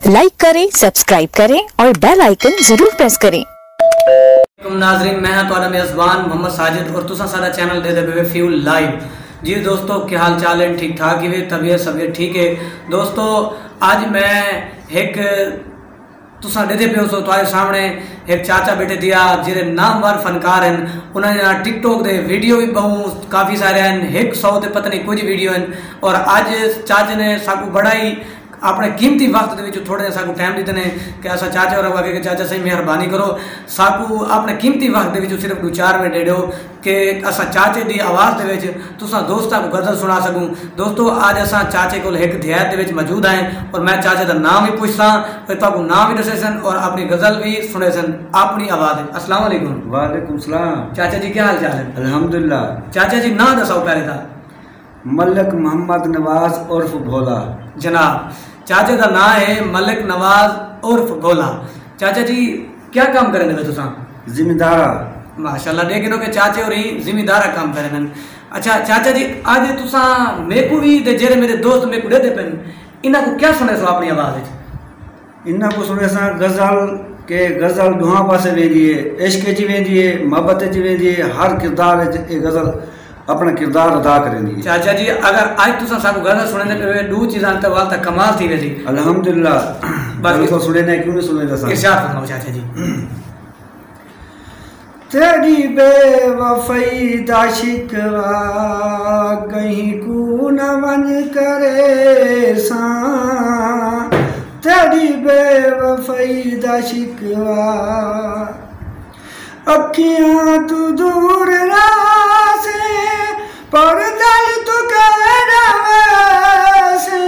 Like करें, subscribe करें और बेल आइकन जरूर प्रेस करें। नाजरीन, मैं तुहाडा मेज़बान मोहम्मद साजिद और तुसा साडा चैनल दे दे फ्यूल लाइव। जी दोस्तों, क्या हाल चाल है? ठीक ठाक ही तबीयत सब ठीक है। दोस्तों, आज मैं एक तुसा दे पे हो तुम्हारे सामने एक चाचा बैठे दिया जिरे नामवर फनकार हैं। उन्होंने टिकटॉक दे वीडियो भी बहु काफ़ी सारे हैं, 100 ते पता नहीं कुछ वीडियो हैं। और आज चाचे ने साकू बड़ा ही अपने कीमती वक्त के थोड़े साकू टाइम दीते हैं कि असा चाचा और आगे के चाचा सही मेहरबानी करो, साकू अपने कीमती वक्त के सिर्फ 2-4 मिनट दे दो कि असा चाचे की आवाज़ के तुसा दोस्तों को गज़ल सुना सकूँ। दोस्तों, आज असा चाचे को एक धियात के मौजूद हैं और मैं चाचे का नाम भी पूछता तो नाम भी दसे सन और अपनी गज़ल भी सुने सन अपनी आवाज़। अस्सलाम वालेकुम। वालेकुम सलाम। चाचा जी, क्या हाल चाल है? अल्हम्दुलिल्लाह। चाचा जी, ना दसाओ पहले था। मलिक मोहम्मद नवाज उर्फ भोला। जनाब, चाचा का नाम है मलिक नवाज उर्फ भोला। चाचा जी, क्या काम करें में तुसा? जिम्मेदारा। माशाल्लाह, देखो कि चाचे और ही जिम्मेदारा काम करें। अच्छा चाचा जी, आज तुसा मेरे को भी दे जेरे मेरे दोस्त मेरे को दे पेन इन्हां को क्या सुने सो अपनी आवाज़? इन्हां को सुने सा गज़ल के गज़ल दुआ पासे वेंदी है, इश्क च वेंदी है, मोहब्बत च वेंदी है, हर किरदार च गज़ल अपना किरदार अदा करेंदी। चाचा जी, अगर आज तुसा साकू गज़ल सुने पे दो चीज़ां ते वाल तक कमाल थी वेदी। अल्हम्दुलिल्लाह। बाकी तो सुने ना, क्यों नहीं सुने दसा? इरशाद फरमाओ चाचा जी। तेरी बेवफाई दा शिकवा कहीं को न मन करे सा, तेरी बेवफाई दा शिकवा अखियां तू दूर रासे पर दिल तू कहना वैसे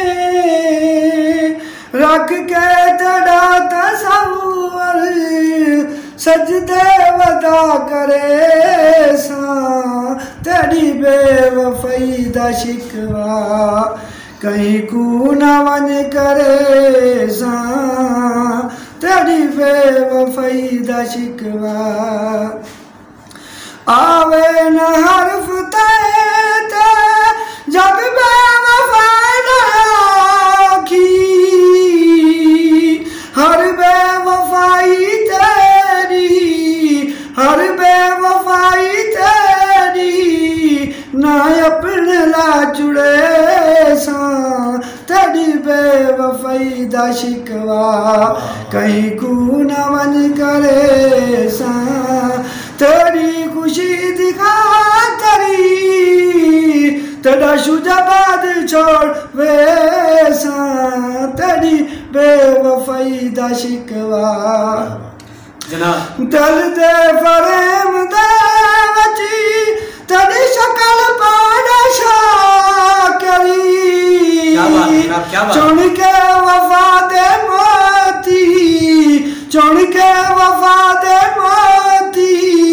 रख के तेरा तसव्वुर सजदे वदा करे सा, तेरी बेवफाई दा शिकवा कहीं को न मन करे सा, तेरी बेवफाई दा शिकवा आवे न हर्फ ते जब बेवफा आखी, हर बेवफाई तेरी, हर बेवफाई तेरी ना अपने ला जुड़े सा, तेरी बेवफाई दा शिकवा कहीं को न मन करे सा, तेरी खुशी दिखा तेरी तेरा शुजाबाद छोड़ वैसा, तेरी बेवफाई दा शिकवा दिल दे फरेम दे वची तेरी शक्ल पाड़ा शाकरी, चुन के वफा दे मोती, चुन के वफा दे मोती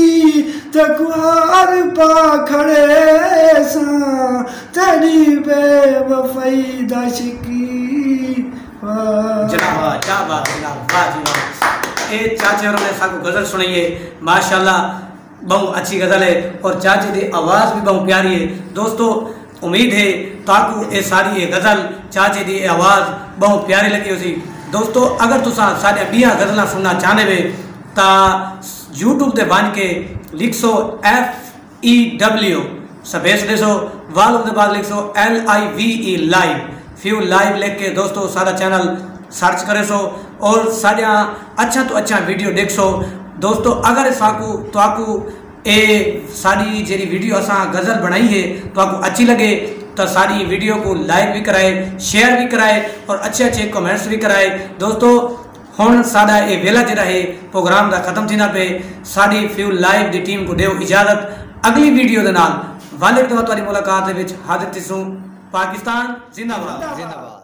तकुआर पा खड़े सा, तेरी बेवफाई दा शिकवा। जनाब, क्या बात है, वाह जी वाह। ए चाचे और ने साकू गज़ल सुनाइए, माशाल्लाह बहुत अच्छी गज़ल है और चाचे की आवाज़ भी बहुत प्यारी है। दोस्तों, उम्मीद है ताकू ये सारी ये गज़ल चाचे की आवाज़ बहुत प्यारी लगी उसी। दोस्तों, अगर तुसा सारे बिया गज़ल सुनना चाहते वे तो यूट्यूब से बन के लिख सो FEW स्पेस दे सो, वालों के बाद लिख सो LIVE लाइव, फ्यूल लाइव लिख के दोस्तों सारा चैनल सर्च करे सो और सारा अच्छा तो अच्छा वीडियो देख सो। दोस्तों, अगर साकू तो आपको ए सारी जी वीडियो असा गज़ल बनाई है तो आपको अच्छी लगे तो सारी वीडियो को लाइक भी कराए, शेयर भी कराए और अच्छे अच्छे कमेंट्स भी कराए। दोस्तों, हुण साडा ये वेला जिहड़ा है प्रोग्राम का खत्म थीना पे, साडी फ्यूल लाइव की टीम को देओ इजाजत। अगली वीडियो के नाल वाले मुलाकात हाजिर थिसूं। पाकिस्तान जिंदाबाद।